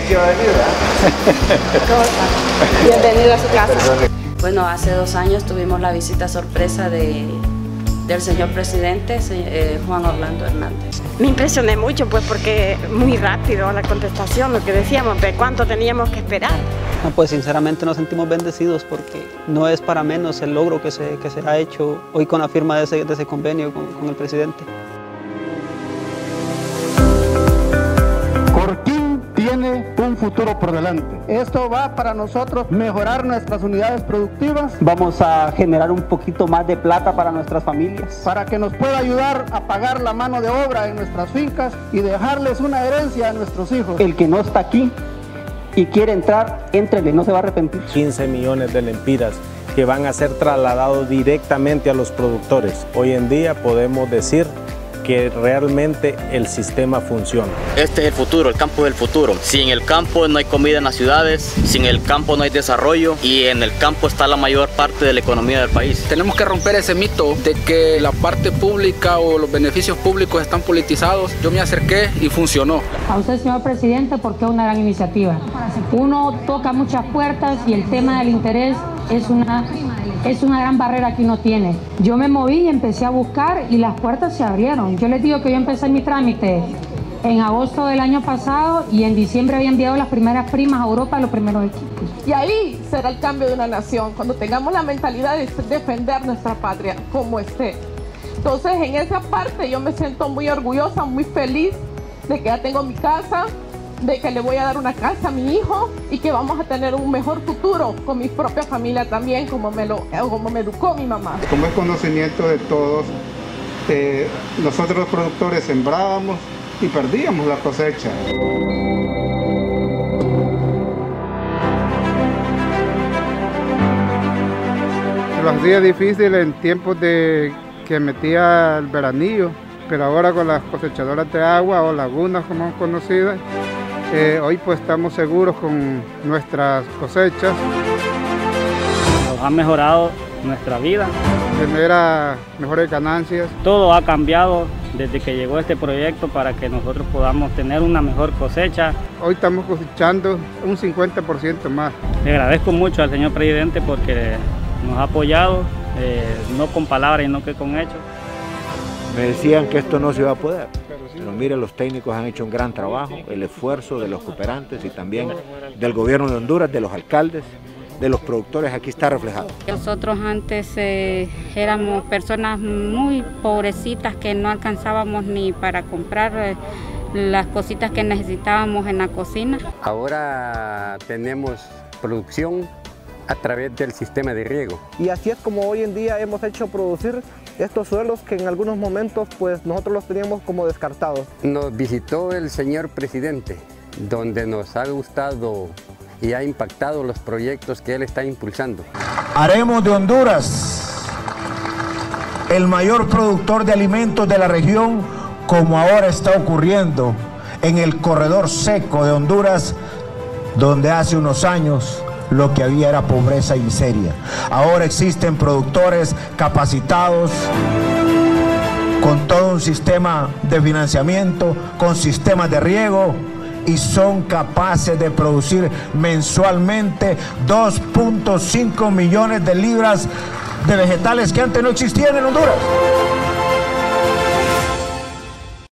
que iba a venir, ¿verdad? Bienvenido a su casa. Bueno, hace 2 años tuvimos la visita sorpresa del señor presidente, Juan Orlando Hernández. Me impresioné mucho, pues, porque muy rápido la contestación, lo que decíamos, de cuánto teníamos que esperar. No, pues sinceramente nos sentimos bendecidos porque no es para menos el logro que se ha hecho hoy con la firma de ese convenio con el presidente. Corquín tiene un futuro por delante. Esto va para nosotros mejorar nuestras unidades productivas. Vamos a generar un poquito más de plata para nuestras familias. Para que nos pueda ayudar a pagar la mano de obra en nuestras fincas y dejarles una herencia a nuestros hijos. El que no está aquí y quiere entrar, éntrele, no se va a arrepentir. 15 millones de lempiras que van a ser trasladados directamente a los productores. Hoy en día podemos decir que realmente el sistema funciona. Este es el futuro, el campo es el futuro. Sin el campo no hay comida en las ciudades, sin el campo no hay desarrollo y en el campo está la mayor parte de la economía del país. Tenemos que romper ese mito de que la parte pública o los beneficios públicos están politizados. Yo me acerqué y funcionó. A usted, señor presidente, porque es una gran iniciativa. Uno toca muchas puertas y el tema del interés es una gran barrera que uno tiene. Yo me moví y empecé a buscar y las puertas se abrieron. Yo les digo que yo empecé mi trámite en agosto del año pasado y en diciembre había enviado las primeras primas a Europa, los primeros equipos. Y ahí será el cambio de una nación, cuando tengamos la mentalidad de defender nuestra patria como esté. Entonces, en esa parte yo me siento muy orgullosa, muy feliz de que ya tengo mi casa, de que le voy a dar una casa a mi hijo y que vamos a tener un mejor futuro con mi propia familia también, como me educó mi mamá. Como es conocimiento de todos, nosotros los productores sembrábamos y perdíamos la cosecha. Los días difíciles en tiempos de que metía el veranillo, pero ahora con las cosechadoras de agua o lagunas como conocidas, hoy pues estamos seguros con nuestras cosechas. Nos ha mejorado nuestra vida. Genera mejores ganancias. Todo ha cambiado desde que llegó este proyecto para que nosotros podamos tener una mejor cosecha. Hoy estamos cosechando un 50% más. Le agradezco mucho al señor presidente porque nos ha apoyado, no con palabras, sino que con hechos. Me decían que esto no se iba a poder, pero mire, los técnicos han hecho un gran trabajo, el esfuerzo de los cooperantes y también del gobierno de Honduras, de los alcaldes, de los productores, aquí está reflejado. Nosotros antes éramos personas muy pobrecitas que no alcanzábamos ni para comprar las cositas que necesitábamos en la cocina. Ahora tenemos producción a través del sistema de riego. Y así es como hoy en día hemos hecho producir estos suelos que en algunos momentos pues nosotros los teníamos como descartados. Nos visitó el señor presidente, donde nos ha gustado y ha impactado los proyectos que él está impulsando. Haremos de Honduras el mayor productor de alimentos de la región, como ahora está ocurriendo en el corredor seco de Honduras, donde hace unos años lo que había era pobreza y miseria. Ahora existen productores capacitados, con todo un sistema de financiamiento, con sistemas de riego, y son capaces de producir mensualmente 2.5 millones de libras de vegetales que antes no existían en Honduras.